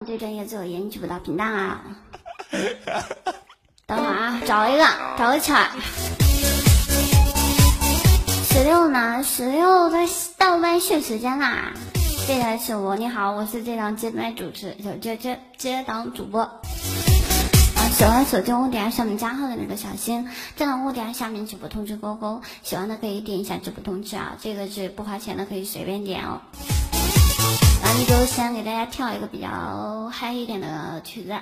对专业自我研究不到频道啊。等会儿啊，找个起来。16呢？16在倒带血时间啦。这台是我，你好，我是这档接麦主持，接档主播。喜欢手机物点上面加号的那个小心，这档物点下面直播通知勾勾，喜欢的可以点一下直播通知啊，这个是不花钱的，可以随便点哦。然后就先给大家跳一个比较嗨一点的曲子。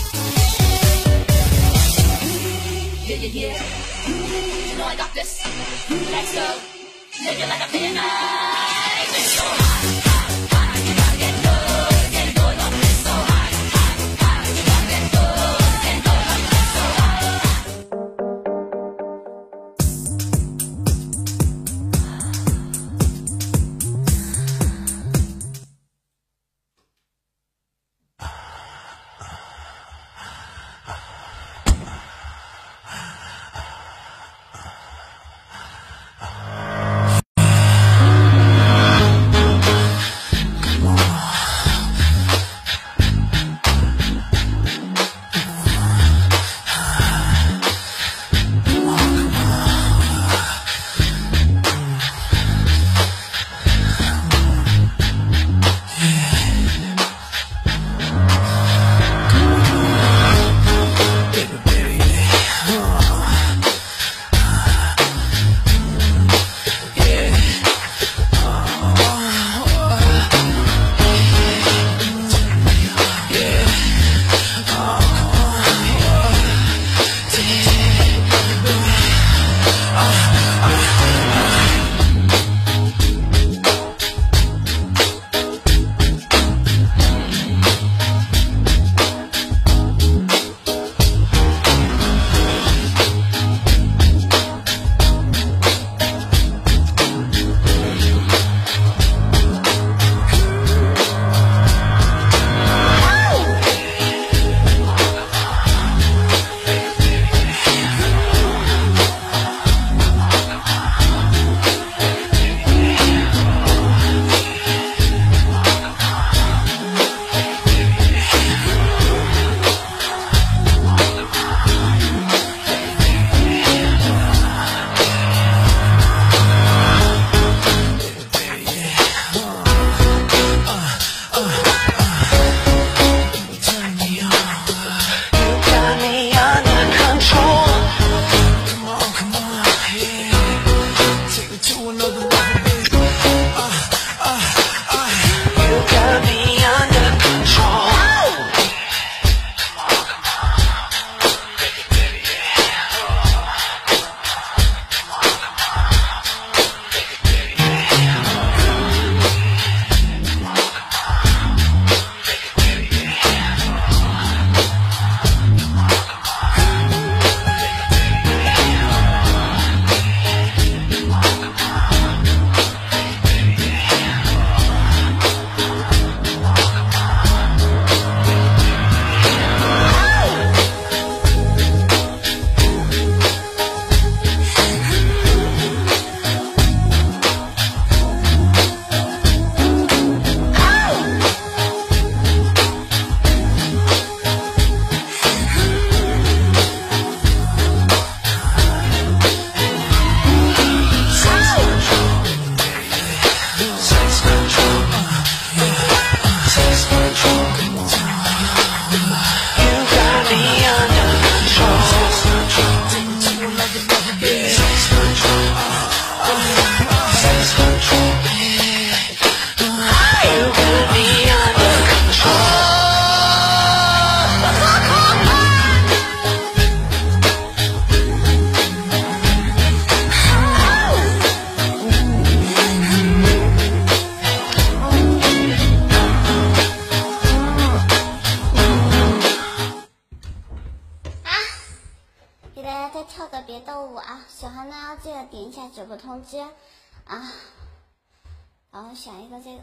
直播通知啊，然后选一个这个。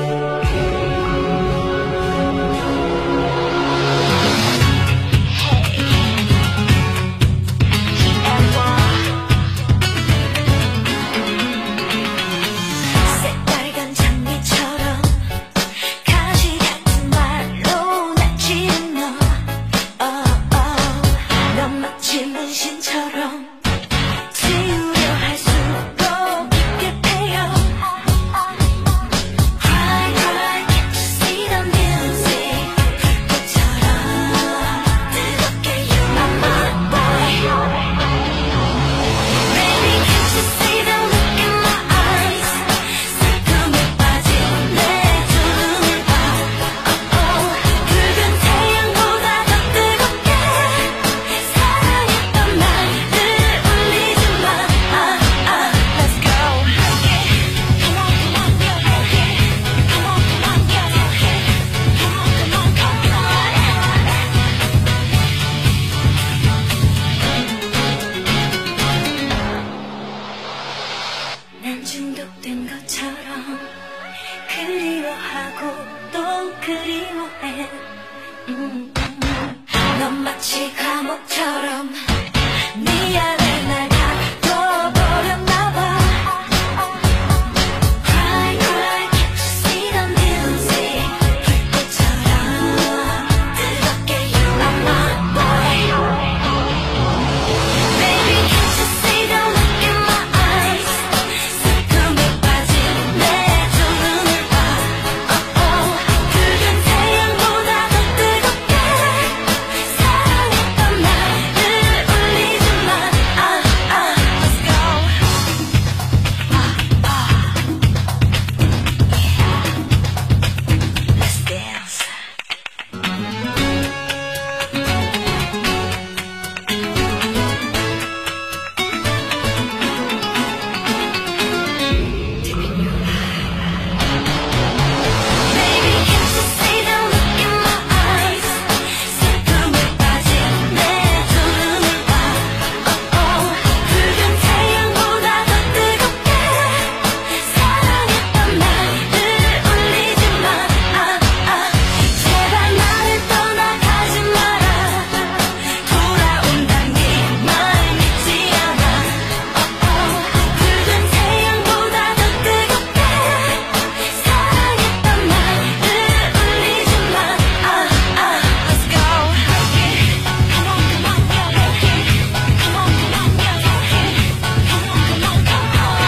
嘿。 넌 마치 감옥처럼 네 안에 날 가둬버렸나 봐. Cry cry can't you see the music 불꽃처럼 뜨겁게 you are my boy. Baby can't you see the look in my eyes 슬픔에 빠진 내 두 눈을 봐. 붉은 태양보다 더 뜨겁게 사랑했던 나를 울리지 마. Let's go. Let's dance. Baby can't you see the look in my eyes 슬픔에 빠진 내 두 눈을 봐. 붉은 태양보다 더 뜨겁게 사랑했던 나를 울리지 마. 제발 나를 떠나가지 마라. 돌아온단 네 말 믿지 않아. 붉은 태양보다 더 뜨겁게 사랑했던 나를 울리지 마. Let's go. Come on, come on, go. Come on, come on, go. Come on, come on, go.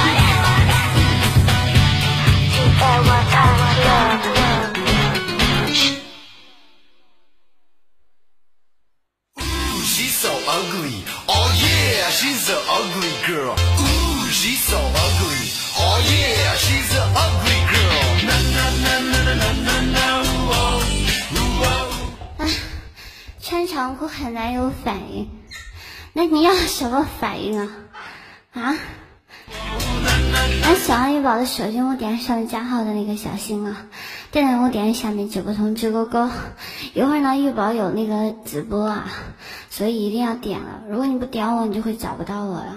Ooh, she's so ugly. Oh yeah, she's an ugly girl. Ooh, she's so ugly. Oh yeah, she's an ugly girl. Na na na na na na na. Ooh, ooh. 穿长裤很难有反应，那你要什么反应啊？啊？那喜欢玉宝的手机我点上面加号的那个小心啊，电脑我点下面9个通知勾勾。一会儿呢，玉宝有那个直播啊，所以一定要点了。如果你不点我，你就会找不到我了。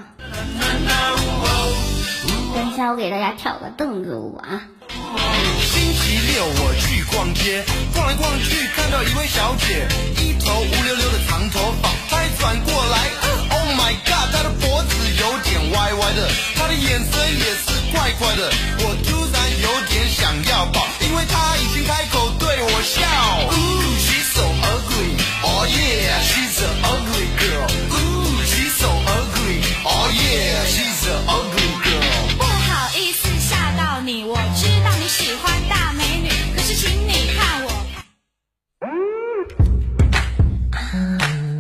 等一下，我给大家跳个凳子舞啊。 星期六我去逛街，逛来逛去看到一位小姐，一头乌溜溜的长头发，她一转过来，Oh my god， 她的脖子有点歪歪的，她的眼神也是怪怪的，我突然有点想要抱，因为她已经开口对我笑。Ooh, she's so ugly. Oh yeah, she's an ugly girl. Ooh, she's so ugly. Oh yeah, she's an ugly girl. 不好意思吓到你，我知道你喜欢大美女，可是请你看我。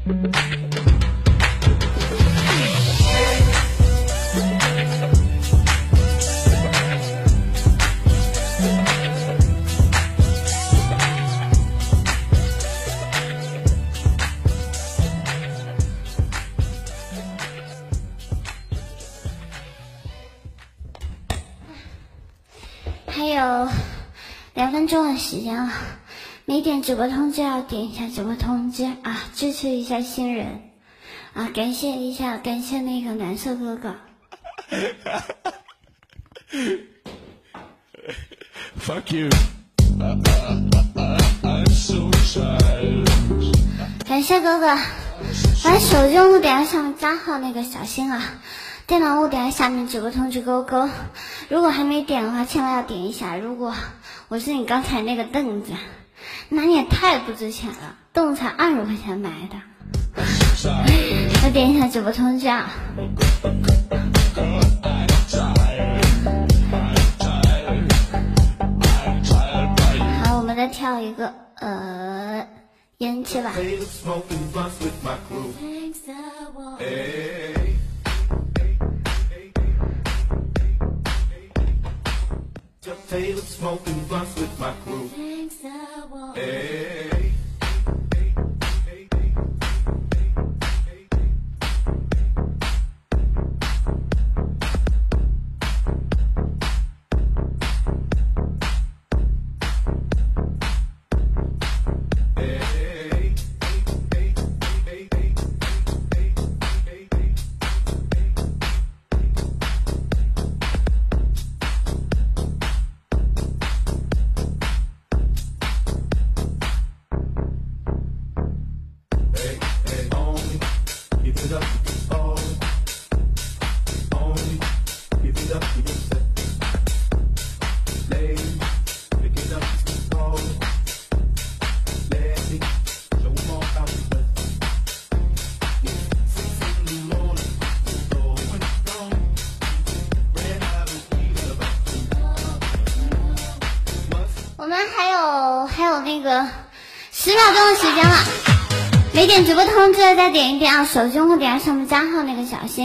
还有2分钟的时间了，没点直播通知要点一下直播通知啊，支持一下新人啊，感谢那个蓝色哥哥。 Fuck you. I'm so tired. 感谢哥哥，把手机用户点上加号那个小心啊，电脑物点下面直播通知勾勾，如果还没点的话，千万要点一下。如果我是你刚才那个凳子，那你也太不值钱了，凳子才20块钱买的。要点一下直播通知啊。好，我们再跳一个烟气吧。 Taylor smoking blunts with my crew. Hey. 我们还有那个10秒钟的时间了，没点直播通知的再点一点啊，手机用户点上面加号那个小心。